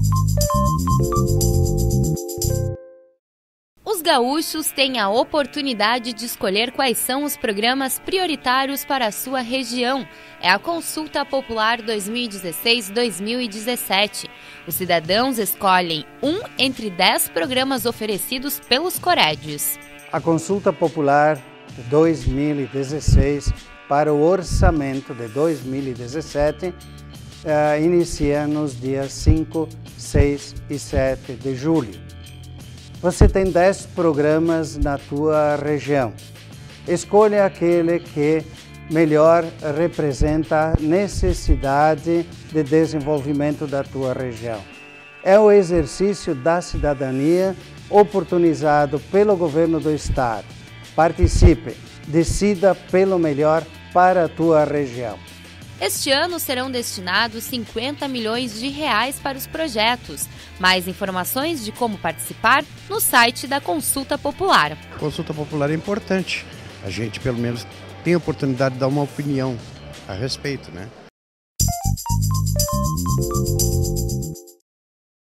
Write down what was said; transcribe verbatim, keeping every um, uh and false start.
Os gaúchos têm a oportunidade de escolher quais são os programas prioritários para a sua região. É a Consulta Popular dois mil e dezesseis dois mil e dezessete. Os cidadãos escolhem um entre dez programas oferecidos pelos Coredes. A Consulta Popular de dois mil e dezesseis para o orçamento de dois mil e dezessete uh, inicia nos dias cinco, seis e sete de julho. Você tem dez programas na tua região. Escolha aquele que melhor representa a necessidade de desenvolvimento da tua região. É o exercício da cidadania oportunizado pelo governo do estado. Participe, decida pelo melhor para a tua região. Este ano serão destinados cinquenta milhões de reais para os projetos. Mais informações de como participar no site da Consulta Popular. A Consulta Popular é importante. A gente, pelo menos, tem a oportunidade de dar uma opinião a respeito, né?